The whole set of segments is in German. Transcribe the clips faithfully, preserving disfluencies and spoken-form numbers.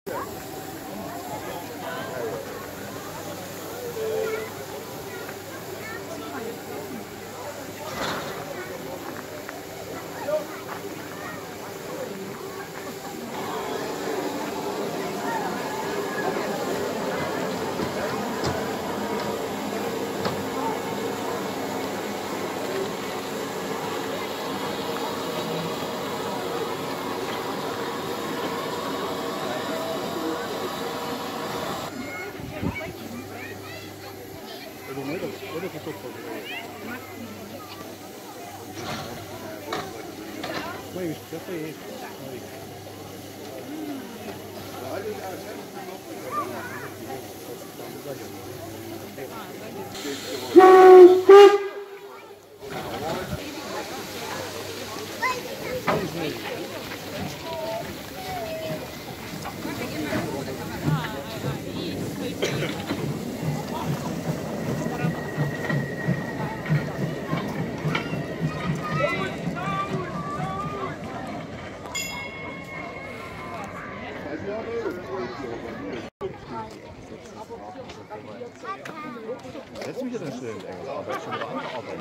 Setz mich jetzt schnell in Engel, aber ich schon wieder andere Arbeit.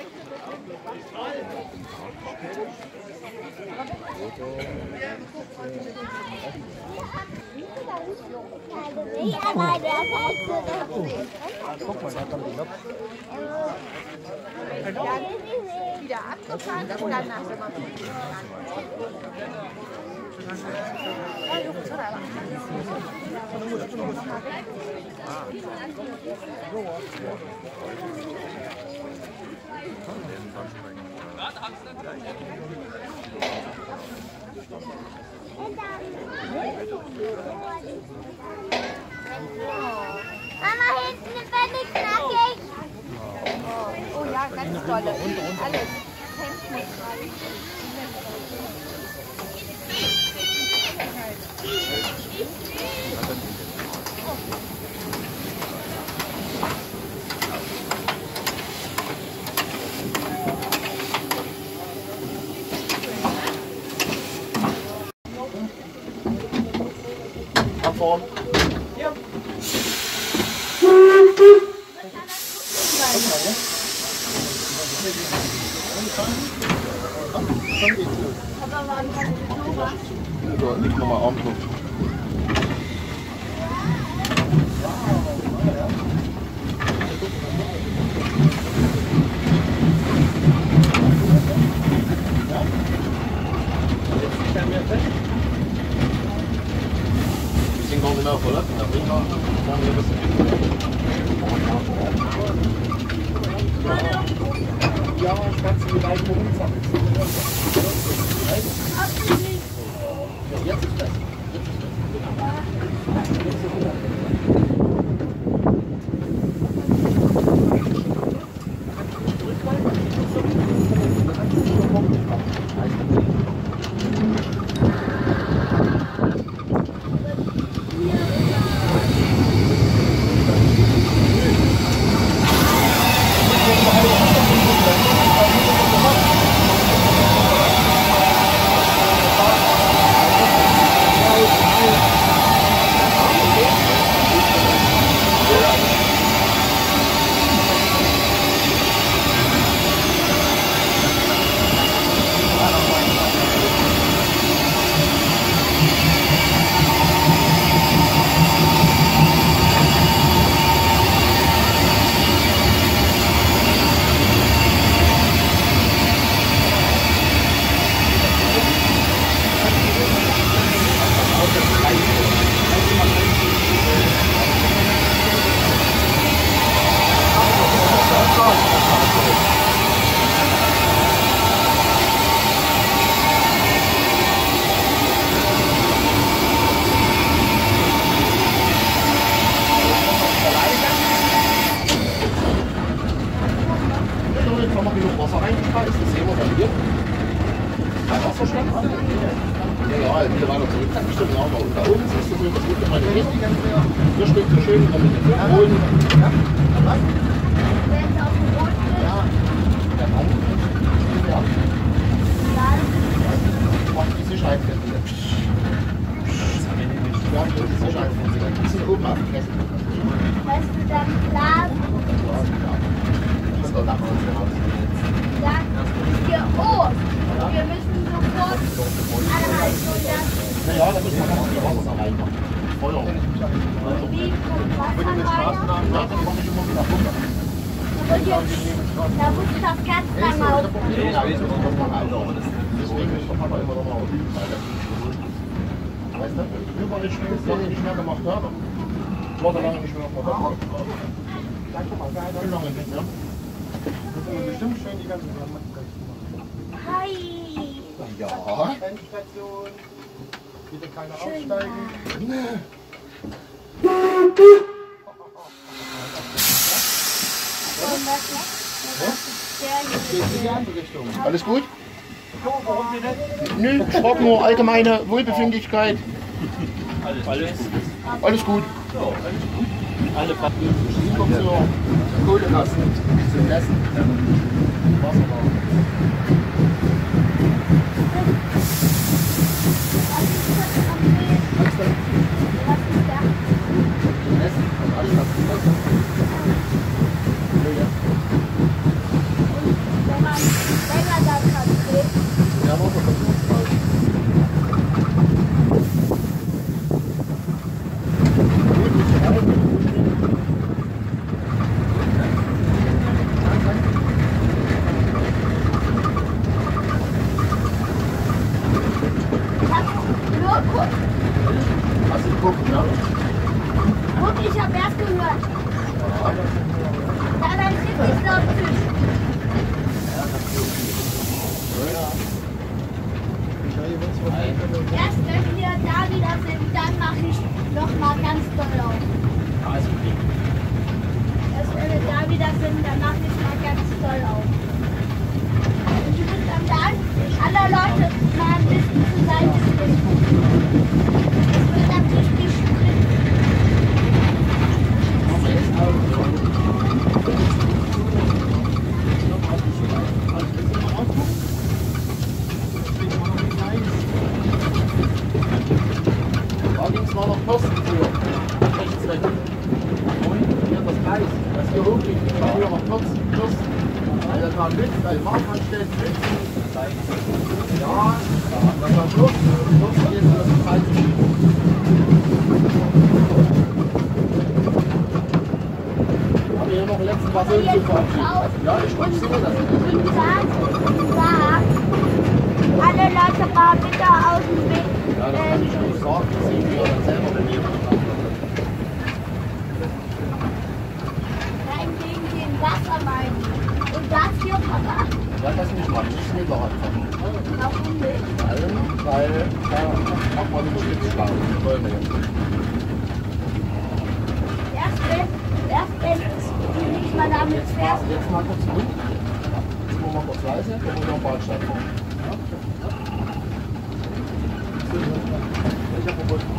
Guck mal, da kommt die Lok. Wieder abgefahren und dann nach dem Mama, hinten ist völlig knackig. Oh ja, ganz tolle. Alles. Hemd Form. Ja. So, nicht nochmal aufgucken. Bisschen kommen wir nach, oder? Nach Winter machen wir ein bisschen. Ja, ich kann sie gleich mal umsammeln. Jetzt ist das. Wasser reingespeist, das sehen wir dann hier. Kein Wasserstand. Ja, ja, wieder weiter zurück. Kann bestimmt auch mal. Und da oben siehst du so, das wird meine Technik. Hier steht so schön mit den Holen. Ja, was? Ja, der Raum. Ja. Macht die Sicherheit. Ja, auf ganz lang auf. Deswegen ist der Papa immer noch mal auf die Seite. Weißt du, überall stehen, das lange nicht mehr gemacht haben. Ich war da lange nicht mehr auf der Seite. Wie lange nicht mehr? Das ist bestimmt schön, die ganze Sache machen. Hi. Ja. Endstation. Bitte keine aussteigen. Geht in die andere Richtung. Alles gut? Nö, ich frage nur allgemeine Wohlbefindlichkeit. Alles, alles. Alles gut. Alle Papiere. Ich komme zur Kohlekasten zum Essen. Wasser drauf. Essen und alles was du machst. Ja, mach mal kurz. Hast du geguckt, ja? Und ich habe erst gehört. Da dann sitze ich so am Tisch. Erst wenn wir da wieder sind, dann mache ich noch mal ganz doll auf. Erst wenn wir da wieder sind, dann mache ich mal ganz doll auf. Und ich muss dann sagen, alle Leute mal ein bisschen zur Seite springen. Das wird dann richtig springen. Da links war noch Postentür. Rechts weg. Und hier das Gleis. Das hier hoch liegt. Da hier noch Post. Post. Alter, da Witz. Ein Markmann stellt Witz. Ja, das war Schluss. Schluss geht das Kreis. Haben wir hier noch einen letzten Basel zu verabschieden? Ja, ich wollte sehen, dass wir das Sag, sag, alle Leute mal bitte aus dem Weg. Ja, das kann ich nicht sagen, das sehen wir dann selber, wenn wir Nein, wegen dem Wasser meinen. Und das hier, Papa? ja, das nicht machen, nicht Schneeball anfangen. Warum nicht? Weil, weil da macht man den Schlitzschlag, die Bäume jetzt. Erst wenn, erst wenn du nicht mal damit Jetzt mal, fährst. jetzt mal kurz ruhig. Jetzt machen wir kurz leise, dann wollen wir auf Bahnsteig fahren. Ich hab gewusst.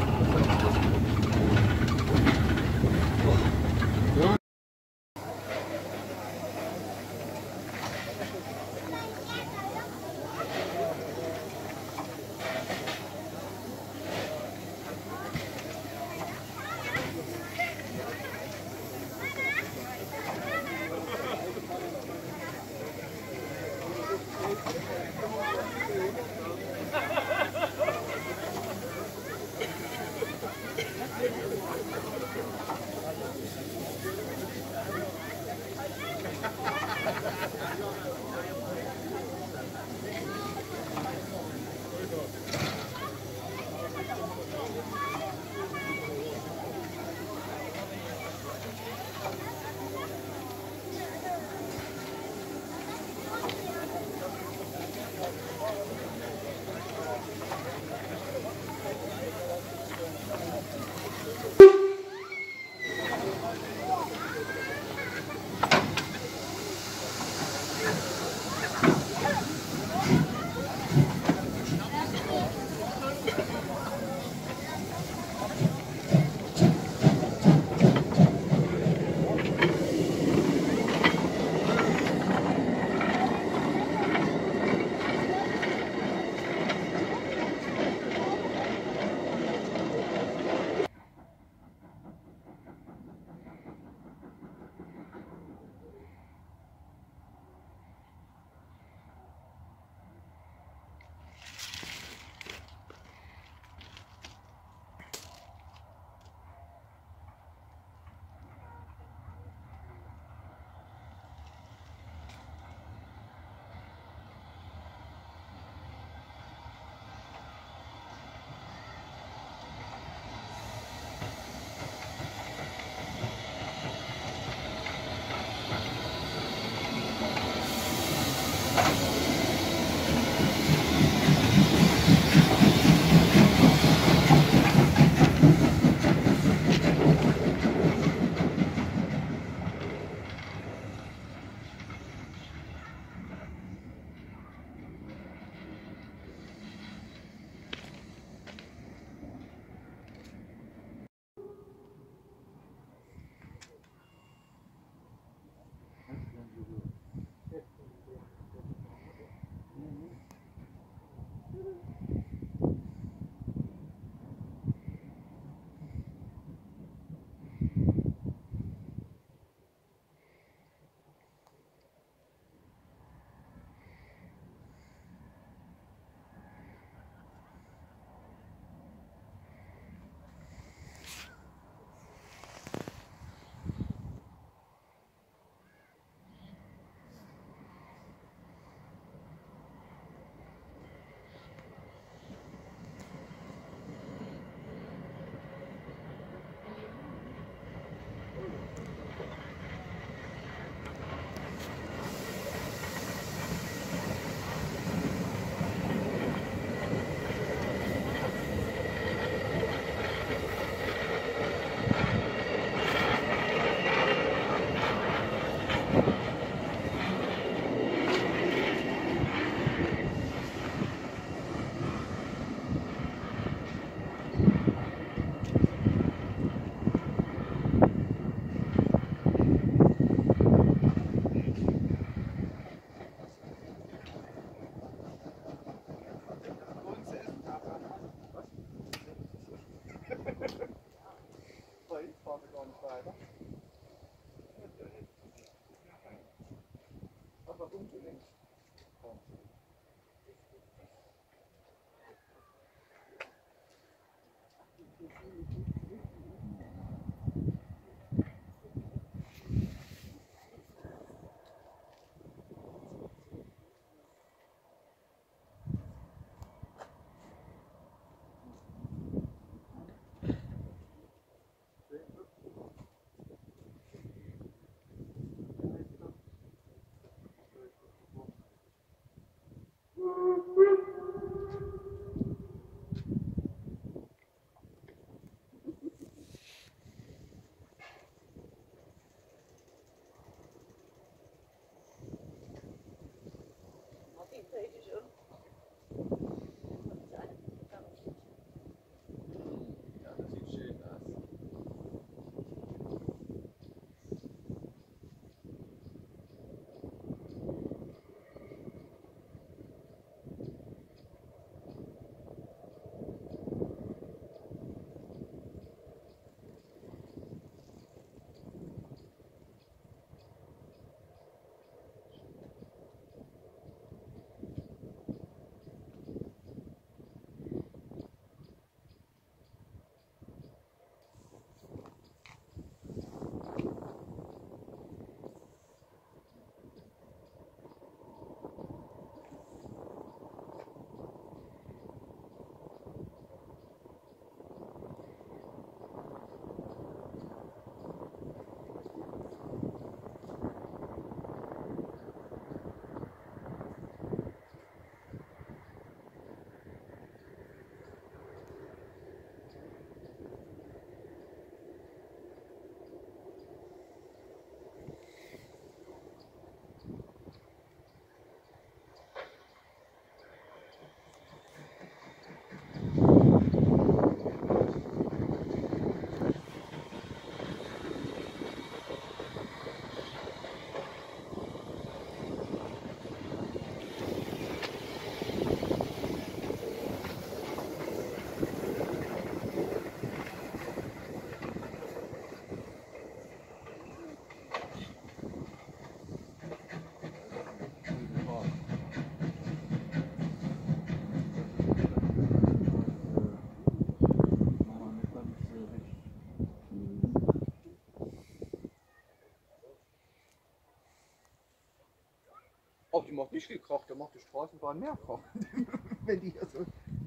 Auch die macht nicht viel Krach, der macht die Straßenbahn mehr Krach. Wenn die hier so